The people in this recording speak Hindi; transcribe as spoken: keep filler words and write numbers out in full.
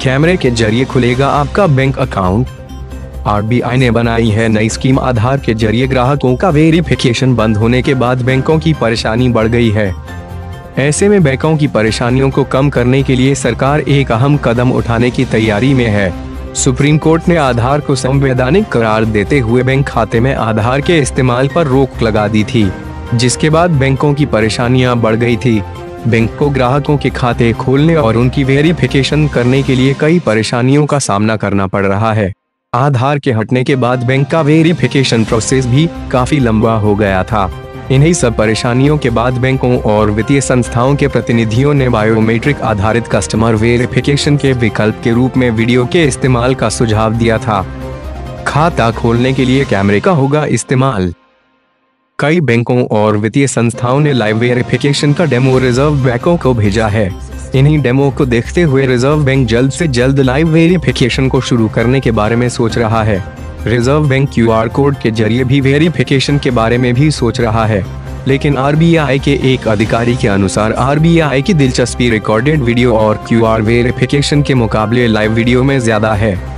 कैमरे के जरिए खुलेगा आपका बैंक अकाउंट। आरबीआई ने बनाई है नई स्कीम। आधार के जरिए ग्राहकों का वेरिफिकेशन बंद होने के बाद बैंकों की परेशानी बढ़ गई है। ऐसे में बैंकों की परेशानियों को कम करने के लिए सरकार एक अहम कदम उठाने की तैयारी में है। सुप्रीम कोर्ट ने आधार को संवैधानिक करार देते हुए बैंक खाते में आधार के इस्तेमाल पर रोक लगा दी थी, जिसके बाद बैंकों की परेशानियां बढ़ गई थी। बैंक को ग्राहकों के खाते खोलने और उनकी वेरिफिकेशन करने के लिए कई परेशानियों का सामना करना पड़ रहा है। आधार के हटने के बाद बैंक का वेरिफिकेशन प्रोसेस भी काफी लंबा हो गया था। इन्हीं सब परेशानियों के बाद बैंकों और वित्तीय संस्थाओं के प्रतिनिधियों ने बायोमेट्रिक आधारित कस्टमर वेरिफिकेशन के विकल्प के रूप में वीडियो के इस्तेमाल का सुझाव दिया था। खाता खोलने के लिए कैमरे का होगा इस्तेमाल। कई बैंकों और वित्तीय संस्थाओं ने लाइव वेरिफिकेशन का डेमो रिजर्व बैंकों को भेजा है। इन्हीं डेमो को देखते हुए रिजर्व बैंक जल्द से जल्द लाइव वेरिफिकेशन को शुरू करने के बारे में सोच रहा है। रिजर्व बैंक क्यूआर कोड के जरिए भी वेरिफिकेशन के बारे में भी सोच रहा है, लेकिन आरबीआई के एक अधिकारी के अनुसार आरबीआई की दिलचस्पी रिकॉर्डेड वीडियो और क्यूआर वेरिफिकेशन के मुकाबले लाइव वीडियो में ज्यादा है।